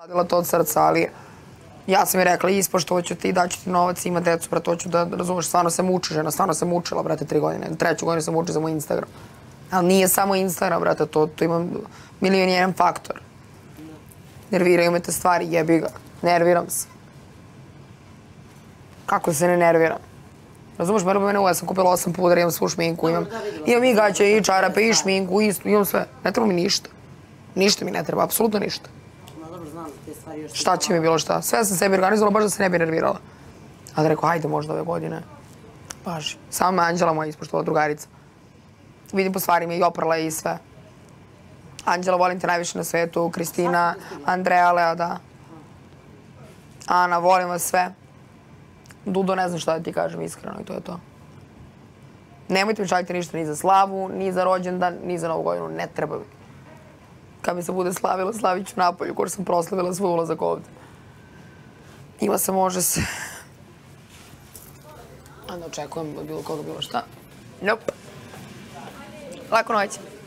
Radila to od srca, ali ja sam mi rekla, ispoštovaću ti, daću ti novac, ima decu, brate, hoću da razumeš, stvarno se muči žena, stvarno se mučila, brate, 3 godine, 3. godinu se muči za moj Instagram. Ali nije samo Instagram, brate, to ima milion i jedan faktor. Nerviraju me te stvari, jebi ga, nerviram se. Kako se ne nerviram? Razumeš, mene ja sam kupila 8 pudara, imam svu šminku, imam i gaće, i čarape, i šminku, imam sve. Ne treba mi ništa. Ništa mi ne treba, apsolutno ništa. Šta će mi bilo šta? Sve sam sebi organizovala baš da se ne bi nervirala. Ali rekao, hajde možda ove godine. Baži. Samo me Anđela moja ispoštovala, drugarica. Vidim po stvarima i oprala i sve. Anđela, volim te najviše na svetu, Kristina, Andreja, Lea, da. Ana, volim vas sve. Dudo, ne znam šta da ti kažem iskreno i to je to. Nemojte mi šaljiti ništa ni za slavu, ni za rođendan, ni za novu godinu. Ne treba mi. Kad mi se bude slavila, slavit ću napolju, ko sam proslavila svoj ulazak ovde. Ima se, može se. Onda očekujem od bilo koga bilo šta. Nope. Lako noć.